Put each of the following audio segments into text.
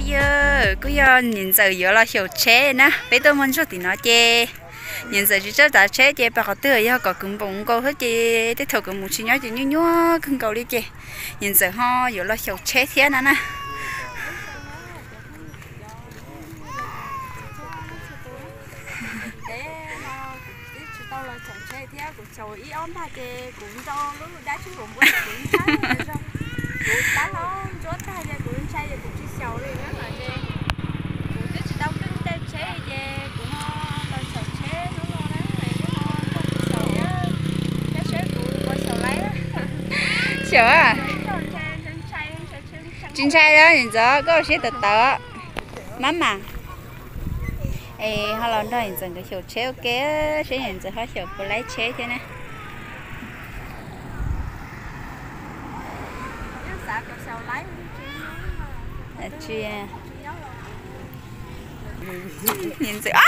cứ giờ nhìn giờ giờ là hiểu chế nè bây tôi muốn cho thì nó chê nhìn giờ chỉ cho ta chế chê bà có tươi giờ có cứng bụng câu hết chê thế thôi cũng một chi nhói chỉ nhú nhú cứng cầu đi chê nhìn giờ ho giờ là hiểu chế thế nè nè sầu ý ôm tha chè cũng cho lúc đá xuống ruộng cũng trái rồi đá nó chốt tha chè cũng trái chè cũng chỉ sầu đi nữa mà chè cũng chỉ đâu cái chè chè cũng nó sầu chè nó lo đấy này nó sầu á cái chè cũng có sầu lấy sầu à chín trái đó nhìn rõ có sẽ tự tự mắm mà ê họ làm đó nhìn dần cái hiểu chế ok chế nhìn dần họ hiểu có lấy chế thế này chị nhìn dần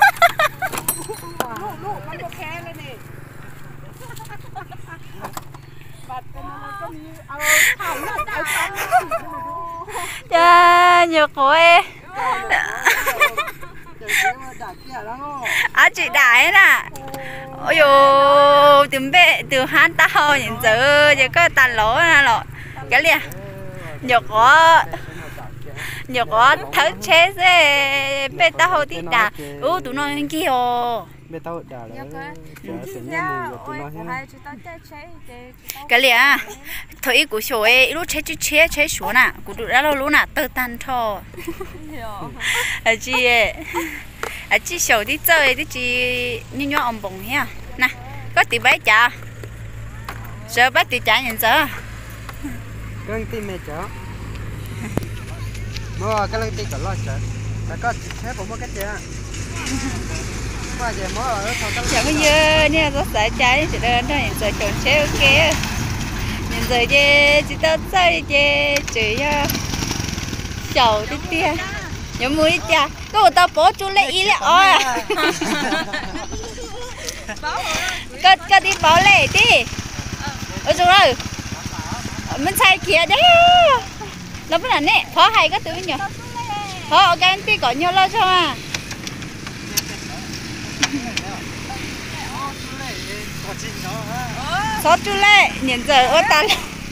à nhiều khối à chị đại nè ôi dồi tìm bệ từ han tao nhìn giờ giờ có tàn lỗ nè lọ cái liền nhiều có thấu chế thế bệ tao thì đã tụi nó như kia bê tao đã cái liền thôi của số ấy lúc chế số nè của tụi nó lúc nè tơ tan thôi chị sầu đi chơi đi chị như nhau ông bông ha nè có tí bái chả sợ bắt tí chả nhìn sợ cái tí mẹ chả mua cái tí còn lo sợ đã có chế cũng có cách gì qua giờ mua ở thầu tao chẳng có dơ nha có sợ trái chị đơn thôi nhìn sợ chọn chế ok nhìn sợ chứ chị tao chơi chứ chị sầu tí tia nhớ mũi cha có tao bố chú lấy ý lẽ ơi có đi bỏ lệ đi ôi trời ơi mình xài kia đấy nó mới là nè phó hay có thứ nhỉ phó cái tí có nhiều lo cho à số chú lệ nhìn giờ ôi ta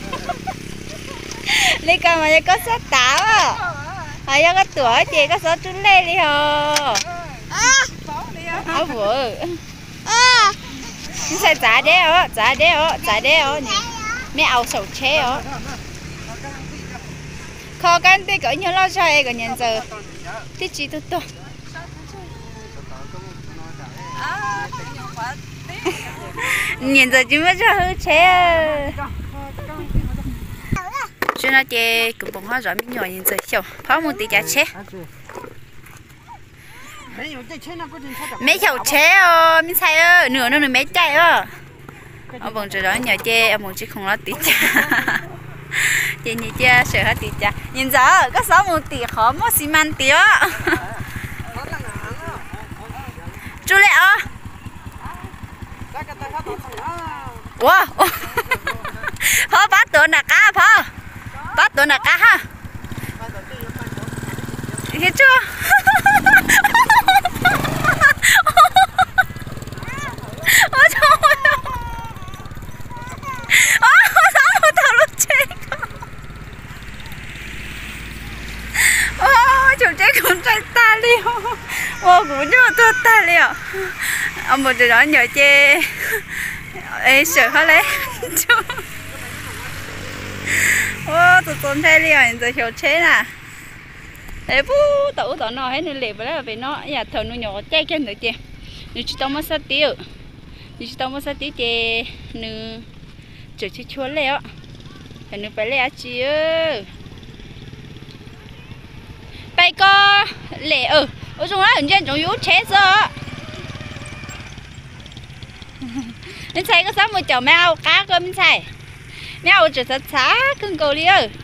lấy cả mà có số táo à hay có tuổi chị có số chú lệ đi hả áo vừa sai giá đấy ó mẹ áo sầu chế ó kho cái tí cỡ như lo cho em còn nhìn giờ tí chị tôi nhìn giờ chúng mới cho hư chế cho nó chơi cũng bông hoa rồi mình nhỏ nhìn giờ hiểu phá một tí giá chế mấy hiểu chế mình xài nửa nó mấy chạy ông bông trời đó nhỏ chơi ông bông chỉ không lo tí chả chơi như chơi sợ hết tí chả nhìn giờ có 6 tí khó mua xi măng tí á chú lệ wow phó bắt tuần là cá phó bắt tuần là cá ha hiểu chưa ôi trời ơi sao mà tao lúc chết ôi chủ chết cũng chạy ta liêu ô cũng chưa tôi ta liêu ông một đứa đó nhớ chê ê sợ hết đấy ô tụi con thấy liền giờ hiểu chế nè thế bố tụi tụi nó hết nên lẹp vào đấy về nó nhà thợ nó nhỏ che chân nữa chê nếu chỉ tao mất sát tiêu chê nữ chờ chơi chua leo phải nữ phải lẹ chị ơi bay co lẹ ở trong đó hình như trong yếu chế rồi mình xài có 60 chậu mèo cá cơ mình xài mèo chỉ thật xá cưng cầu đi ơi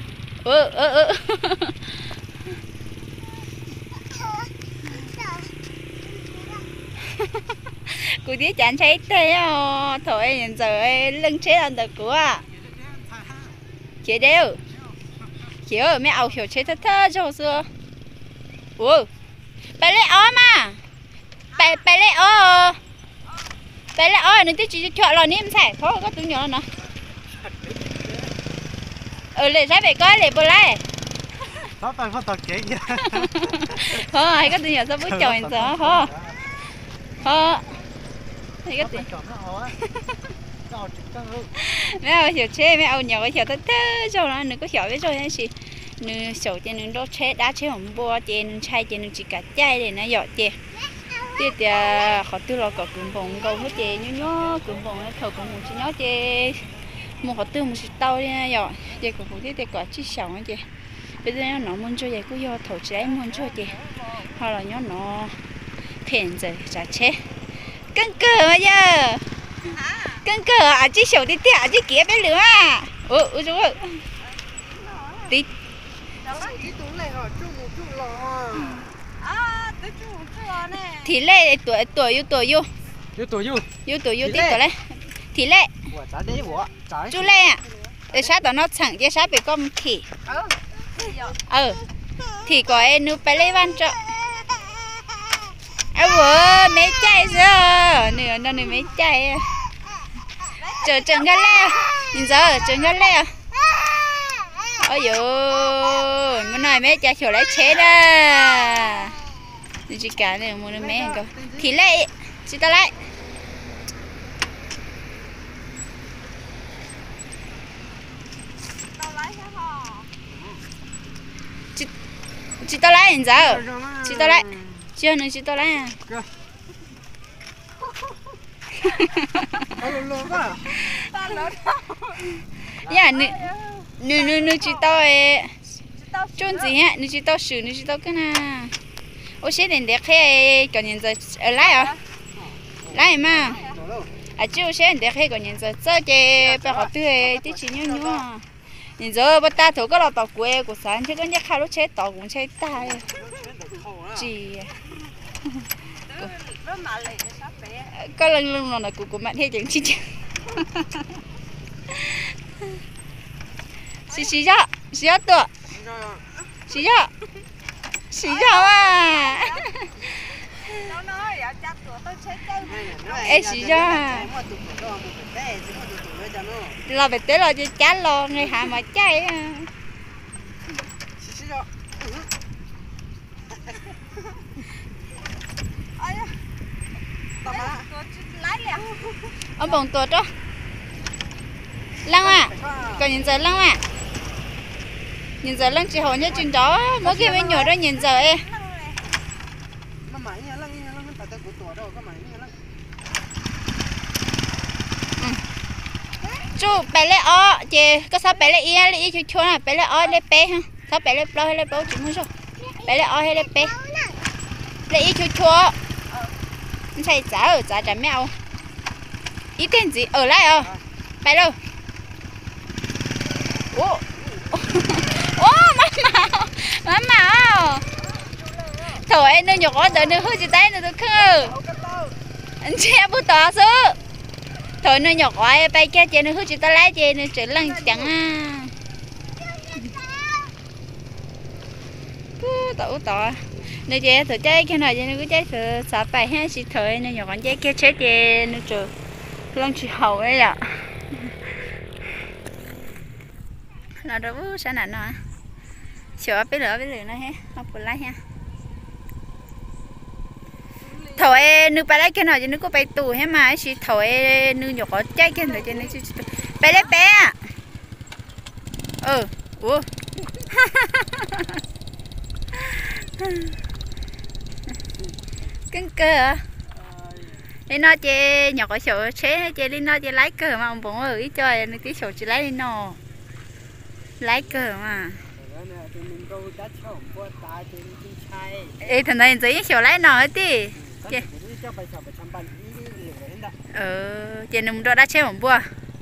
cô tí chán cháy tê thôi nhìn giờ lưng chế ăn được của chế đều hiểu mẹ ao hiểu chế thơ thơ cho xưa ủa bé lấy ó mà bé lấy ó bé lấy ó nên chỉ chọn là niêm sẻ thôi có túi nhỏ nó lấy trái bé coi lấy bữa lấy nó phải phát tọt kế kia thôi hay có túi nhỏ sao bút chọi sao thôi thôi hay có túi mẹ ao hiểu chế mẹ ao nhỏ cái hiểu thơ thơ cho nó đừng có hiểu biết rồi hay gì nữ sầu trên nữ đốt chế đá chế hồng bùa trên chai trên nữ chỉ cả chai để nó dọt chè tiếp thì họ tư lo có cứng bông câu hết chè nhớ nhớ cứng bông nó thầu cũng một chỉ nhớ chè một họ tư một chỉ tàu đi dọt chè cũng không tiếp thì có chỉ sầu nữa chè bây giờ nó muốn cho chè cứ do thầu chế muốn cho chè hoặc là nhớ nó thèn rồi trả chế cân cờ mà giờ cân cờ à chỉ sầu đi tiệt chỉ kia bé lửa à rồi tí thì lệ tuổi vô tí tuổi lệ thì lệ chú lệ à để sát đó nó chẳng chứ sát bị con thì thì có em nu phải lấy văn cho mấy chai rồi nửa nó mấy chai chờ chừng cái lệ nhìn giờ chừng cái lệ ôi dồi mới nói mấy cha chiều lấy chế đó chỉ cả này mua mấy anh cơ thì lấy chị ta lấy chị ta lấy anh giờ chị ta lấy chưa nữa chị ta lấy à dạ nữ chị tao chôn gì hả nữ chị tao xử nữ chị tao cái nào ô xe đèn đẹp thế còn nhìn giờ ở lái à lái mà à chứ xe đèn đẹp thế còn nhìn giờ sao chị bà họ tươi tí chỉ nhớ nhớ nhìn giờ bắt ta thổi cái lò tàu quê của sáng chứ có nhắc khai lúc chế tàu cũng chế tai chị có lần là của bạn thế chẳng chi xí ra tựa xí ra à ê xí ra là phải tới là cho chán lo người hạ mà cháy ông bồng tuột đó lăng à còn nhìn giờ lăng à nhìn giờ lăng chỉ hỏi nhớ chuyện đó mỗi khi bên nhỏ đó nhìn giờ em chú bé lấy ó chị có sao bé lấy ia lấy chú chú nào bé lấy ó lấy bé ha sao bé lấy bao hay lấy bao chị muốn sao bé lấy ó hay lấy bé lấy chú chú chạy trả trả mèo ý tên gì ở lại à bé đâu ô má màu thôi anh đừng nhọc ở đừng hơi chỉ tay nữa được không anh che bút tỏ số thôi nó nhọc ở bay kia chơi nó hơi chỉ tay lái chơi nó trở lăng chẳng à tỏ nó chơi thử chơi cái này nó cứ chơi thử xả bài hết chỉ thôi nó nhọc con chơi kia chơi nó chờ lăng chỉ hậu ấy ạ là đâu sẽ nản nó sửa bé lửa nó hết học của lái ha thôi nước bé lấy cái nào cho nước có bay tù hết mà chỉ thôi nước nhọc có trái cái nào cho nó chỉ bé lấy bé à ủa cứng cơ à đi nó chơi nhọc có sổ chế chơi đi nó chơi lái cờ mà ông bố ở ít chơi nó tí sổ chỉ lái đi nó lái cờ mà ê thằng này giấy sổ lái nó hết đi chị nằm đó đã chơi một bữa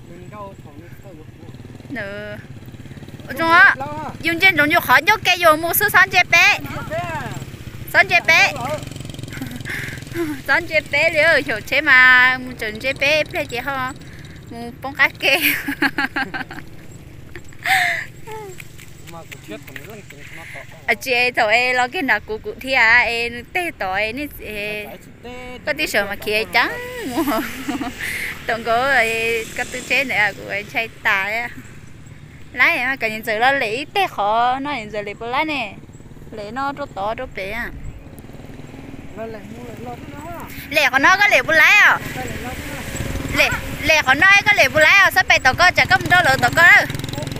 nữa chúng á dùng trên dùng nhiều khó nhóc cây dùng mua số sáng chế bé sáng chế bé rồi chỗ chế mà mua chuẩn chế bé bé chị ho mua bông cá kê mà à chị thôi lo cái nào cụ cụ thì em tê tội nè có tí sợ mà kia trắng tổng có có tư chế này của anh trai tài á lái mà cả nhìn giờ nó lấy tê khó nó nhìn giờ lấy bữa lái nè lấy nó rốt to rốt bé à lẹ của nó có lẹ bữa lái à lẹ của nó có lẹ bữa lái à sắp bay tàu có chả có một đôi lợn tàu có đâu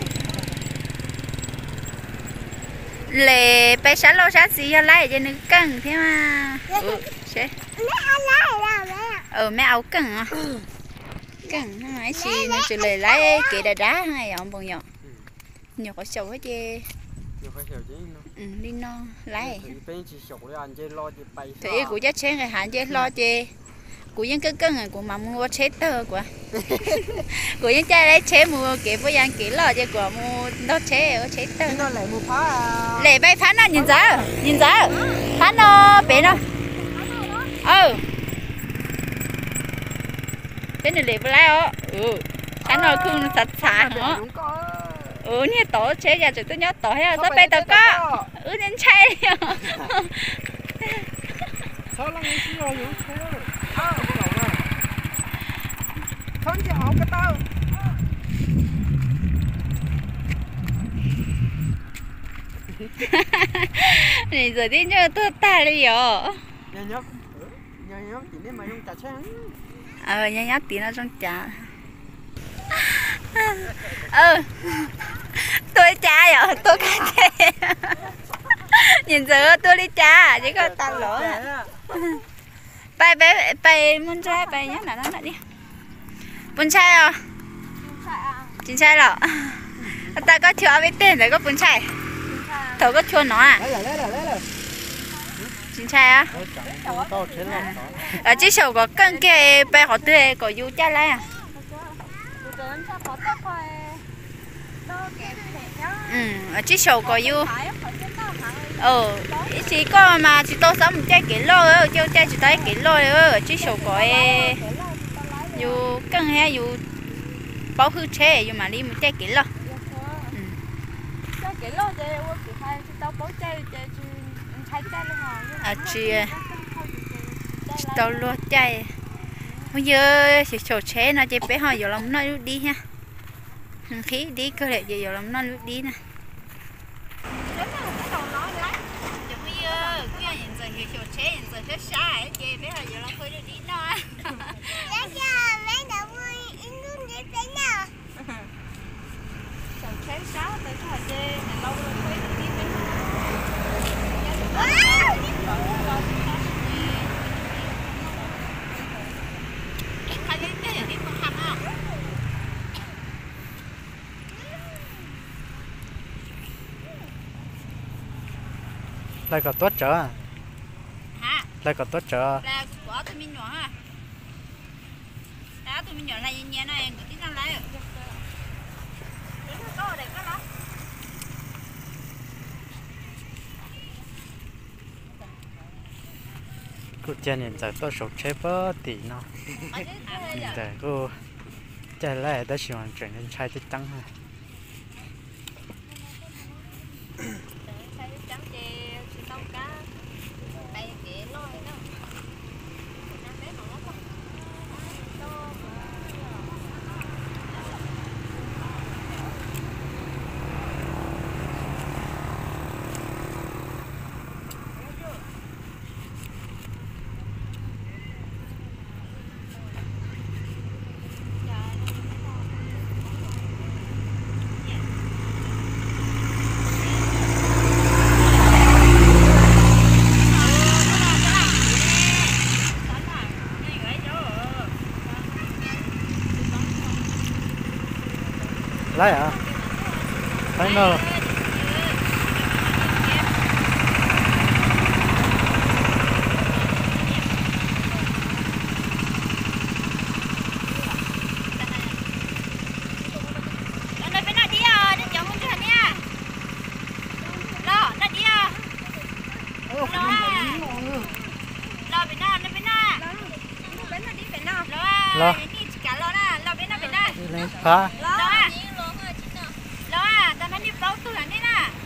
lẹ bay sáng lâu sáng gì lái cho nên căng thế mà sẽ mẹ áo căng à căng hai chị nên chị lẹ lái kỹ đá hay ông bọn nhỏ nhỏ có sầu hết chứ đi no lái thì của chắc chén cái hạn chứ lo chứ của những cái cân của mà mua chế tơ của những trai lấy chế mua kiểu với anh kiểu lo chứ của mua đó chế ở chế tơ lệ bay phán nó nhìn ra phán nó bé nó thế này lệ lái ó phán nó không sạch sạch nữa nè tổ chế ra rồi tôi nhớ tổ hay là sắp bay tao có nên chay sao lăng cái gì rồi không chịu học cái tao này giờ đi nhớ tôi ta đi rồi nhớ tí nên mà dùng trà chén nhớ tí nó trong trà tôi cha rồi tôi cá chê nhìn giờ tôi đi cha chỉ có ta lỗ bay muốn trai bay nhớ là nó lại đi bún trai à chín trai rồi ta có chưa biết tên để có bún trai thầu có chua nó à chín trai á ở chiếc sầu có cân kia bay họ tươi có du cha lại à ở chiếc sầu có du chỉ có mà chỉ tôi sống một trái kỷ lô rồi chứ trái chỉ tới kỷ lô rồi ở chiếc sầu có du cân hay du bao hư chế dù mà đi một trái kỷ lô chị tao luôn chạy bây giờ chỉ sầu chế nó chỉ bé hỏi giờ lòng nó đi ha khí đi cơ thể giờ lòng nó đi nè lại có tốt trở hả lại có tốt trở là của tụi mình nhỏ à đó tụi mình nhỏ này nhẹ này tụi tí nó lấy có đây có đó cô cha nhìn giờ tôi sụp chế bớt tí nó nhìn giờ cô cha lại đã chịu hoàn chuyển lên chai chết trắng ha lấy à lấy nó lo phá lo à, ta nói đi bao tuổi này nè.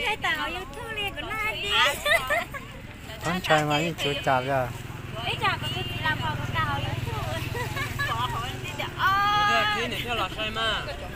hay tao yêu thương liền của nó đi con trai mà như chú chạp ra ấy chả có cái gì làm vào cái cào yêu thương bỏ hỏi đi được Thế này theo là sai mà